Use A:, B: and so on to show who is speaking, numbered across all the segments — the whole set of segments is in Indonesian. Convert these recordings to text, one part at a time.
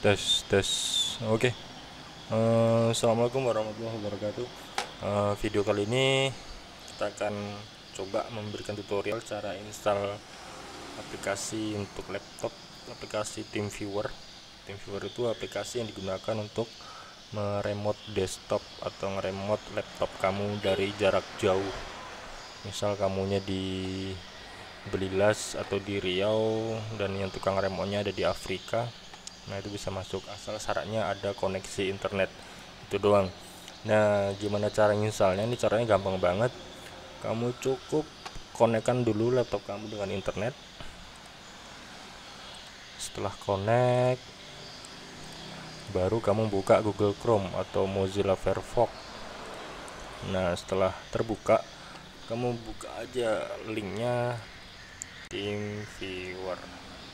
A: Tes tes. Oke. Assalamualaikum warahmatullahi wabarakatuh. Video kali ini kita akan coba memberikan tutorial cara install aplikasi untuk laptop, aplikasi TeamViewer. TeamViewer itu aplikasi yang digunakan untuk meremote desktop atau ngeremote laptop kamu dari jarak jauh. Misal kamunya di Belilas atau di Riau dan yang tukang remote-nya ada di Afrika. Nah, itu bisa masuk asal syaratnya ada koneksi internet, itu doang. Nah, gimana cara installnya? Ini caranya gampang banget. Kamu cukup konekkan dulu laptop kamu dengan internet. Setelah connect, baru kamu buka Google Chrome atau Mozilla Firefox. Nah, setelah terbuka, kamu buka aja linknya TeamViewer.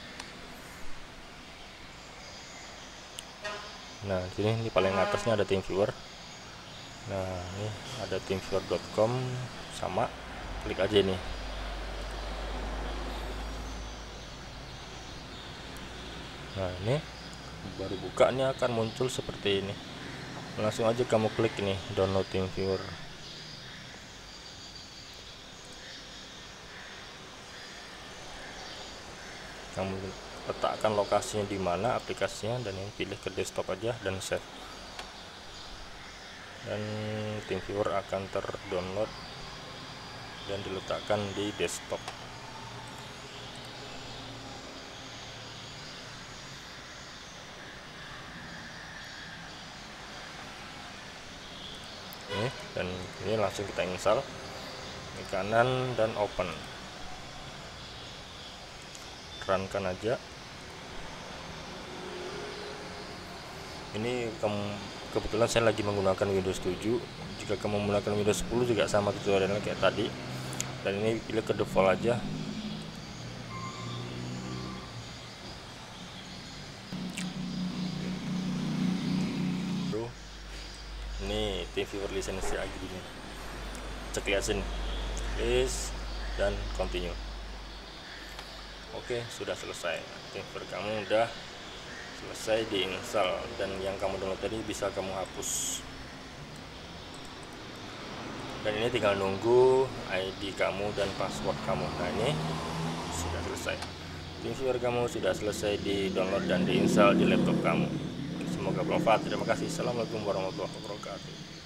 A: Nah, ini paling atasnya ada TeamViewer. Nah, ini ada teamviewer.com, sama klik aja nih. Nah, ini baru buka, ini akan muncul seperti ini. Langsung aja kamu klik nih download TeamViewer. Kamu letakkan lokasinya di mana aplikasinya dan yang pilih ke desktop aja dan save. Dan TeamViewer akan terdownload dan diletakkan di desktop. Dan ini langsung kita install. Ini kanan dan open. Runkan aja. Ini kebetulan saya lagi menggunakan Windows 7. Jika kamu menggunakan Windows 10 juga sama tutorialnya kayak tadi. Dan ini pilih ke default aja. Ini TeamViewer lisensi agreement. Cek lihat sini. List dan continue. Oke, sudah selesai. TeamViewer kamu udah selesai diinstal, dan yang kamu download tadi bisa kamu hapus. Dan ini tinggal nunggu ID kamu dan password kamu. Nah, ini sudah selesai. TeamViewer kamu sudah selesai di download dan diinstal di laptop kamu. Semoga bermanfaat. Terima kasih. Assalamualaikum warahmatullahi wabarakatuh.